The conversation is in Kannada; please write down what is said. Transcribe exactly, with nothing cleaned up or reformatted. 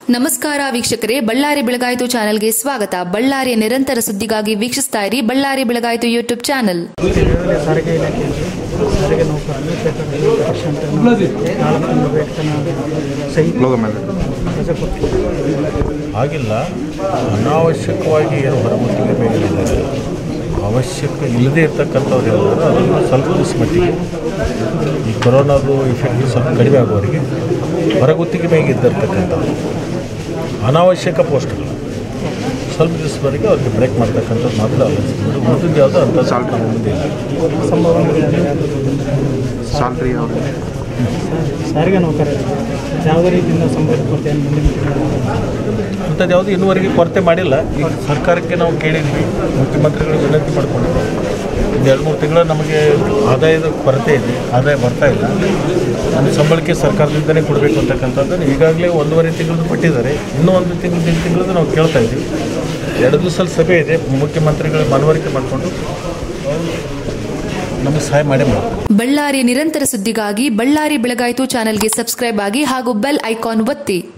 ನಮಸ್ಕಾರ ವೀಕ್ಷಕರೇ, ಬಳ್ಳಾರಿ ಬೆಳಗಾಯಿತು ಚಾನೆಲ್ಗೆ ಸ್ವಾಗತ. ಬಳ್ಳಾರಿಯ ನಿರಂತರ ಸುದ್ದಿಗಾಗಿ ವೀಕ್ಷಿಸ್ತಾ ಇರಿ ಬಳ್ಳಾರಿ ಬೆಳಗಾಯಿತು ಯೂಟ್ಯೂಬ್ ಚಾನೆಲ್. ಸಾರಿಗೆ ಇಲಾಖೆ ಸಾರಿಗೆ ಆಗಿಲ್ಲ. ಅನಾವಶ್ಯಕವಾಗಿ ಏನು ಹೊರಗುತ್ತಿಗೆ ಬೇಕಿದ್ದಾರೆ, ಅವಶ್ಯಕ ಇಲ್ಲದೇ ಇರ್ತಕ್ಕಂಥವ್ರು ಹೇಳಿದ್ರೆ ಅದನ್ನು ಸ್ವಲ್ಪ ದಿವಸ ಮಟ್ಟಿಗೆ ಈ ಕೊರೋನಾದು ಇಫೆಕ್ಟ್ ಸ್ವಲ್ಪ ಕಡಿಮೆ ಆಗೋವರೆಗೆ ಹೊರಗುತ್ತಿಗೆ ಮೇಲೆ ಇದ್ದಿರ್ತಕ್ಕಂಥದ್ದು ಅನಾವಶ್ಯಕ ಪೋಸ್ಟ್ಗಳು ಸ್ವಲ್ಪ ದಿವಸವರೆಗೆ ಅವ್ರಿಗೆ ಬ್ರೇಕ್ ಮಾಡ್ತಕ್ಕಂಥದ್ದು ಮಾತ್ರ ಆಲೋಚಿಸ್ತಾರೆ. ಉಳಿದಿದ್ದು ಯಾವುದೋ ಅಂಥ ಸಾಲ್ಟ್ ಮುಂದೆ ಇಲ್ಲ. ಸಾಲ್ರಿ ಅವರು ಸಾರಿಗೆ ನೌಕರರು ಯಾವುದೇ ರೀತಿಯಿಂದ ಸಂಬಳ ಕೊರತೆ ಅಂಥದ್ದು ಯಾವುದು ಇನ್ನೂವರೆಗೆ ಕೊರತೆ ಮಾಡಿಲ್ಲ. ಈಗ ಸರ್ಕಾರಕ್ಕೆ ನಾವು ಕೇಳಿದ್ವಿ, ಮುಖ್ಯಮಂತ್ರಿಗಳು ವಿನಂತಿ ಮಾಡ್ಕೊಂಡಿದ್ವಿ. ಒಂದು ಎರಡು ಮೂರು ತಿಂಗಳು ನಮಗೆ ಆದಾಯದ ಕೊರತೆ ಇದೆ, ಆದಾಯ ಬರ್ತಾ ಇಲ್ಲ, ನಮ್ಮ ಸಂಬಳಕ್ಕೆ ಸರ್ಕಾರದಿಂದಲೇ ಕೊಡಬೇಕು ಅಂತಕ್ಕಂಥದ್ದನ್ನು ಈಗಾಗಲೇ ಒಂದೂವರೆ ತಿಂಗಳದ್ದು ಕೊಟ್ಟಿದ್ದಾರೆ. ಇನ್ನೂ ಒಂದು ತಿಂಗಳು ಎರಡು ತಿಂಗಳದ್ದು ನಾವು ಕೇಳ್ತಾ ಇದ್ದೀವಿ. ಎರಡು ದಿವಸದಲ್ಲಿ ಸಭೆ ಇದೆ, ಮುಖ್ಯಮಂತ್ರಿಗಳ ಮನವರಿಕೆ ಮಾಡಿಕೊಂಡು ನಮಗೆ ಸಹಾಯ ಮಾಡೇ ಮಾಡ್ತಾರೆ. ಬಳ್ಳಾರಿಯ ನಿರಂತರ ಸುದ್ದಿಗಾಗಿ ಬಳ್ಳಾರಿ ಬೆಳಗಾಯಿತು ಚಾನೆಲ್ಗೆ ಸಬ್ಸ್ಕ್ರೈಬ್ ಆಗಿ ಹಾಗೂ ಬೆಲ್ ಐಕಾನ್ ಒತ್ತಿ.